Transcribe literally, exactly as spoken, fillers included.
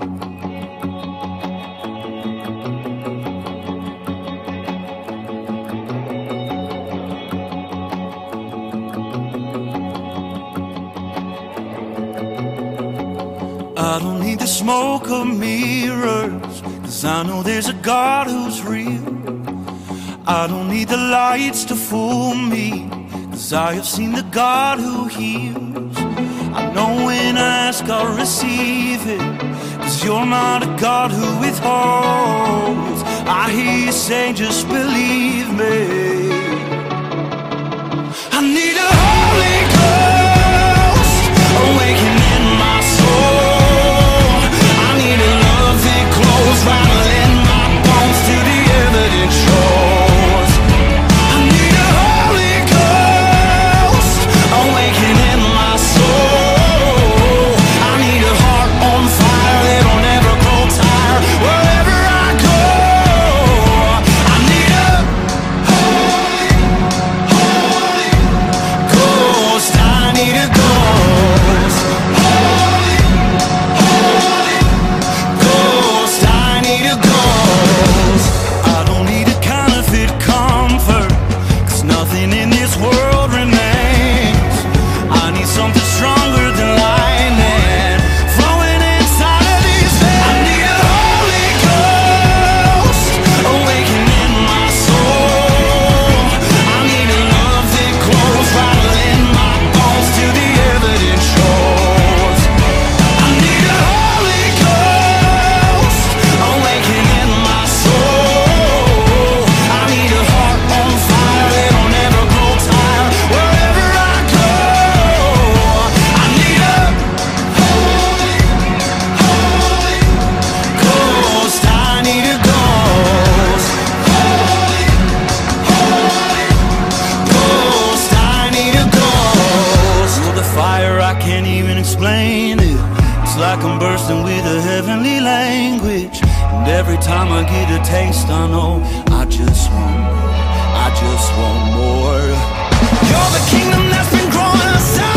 I don't need the smoke of mirrors, 'cause I know there's a God who's real. I don't need the lights to fool me, 'cause I have seen the God who heals. I know when I ask I'll receive it, 'cause you're not a God who withholds. I hear you say just believe me. I need a Holy Ghost awaken in my soul. I need a love that glows, rattling my bones till the evidence shows. I need a Holy Ghost awaken in my soul. I need a heart on fire that'll never grow tired. Wherever I go, I need a Holy, Holy Ghost. I need a Ghost. Holy, Holy Ghost. I need a Ghost. I don't need a counterfeit comfort, 'cause nothing in this world remains. I need something stronger than lightning flowing inside of these veins. I need a Holy Ghost awaken in my soul. I need a love that glows, rattling my bones till the evidence shows. I need a Holy Ghost awaken in my soul. I need a heart on fire that'll never grow tired. Wherever I go, I need a Holy, Holy Ghost. I need a Ghost. Holy, Holy Ghost. I need a Ghost. Oh, the fire, I can't even explain it. It's like I'm bursting with a heavenly language, and every time I get a taste, I know I just want more. I just want more. You're the kingdom that's been growing us out.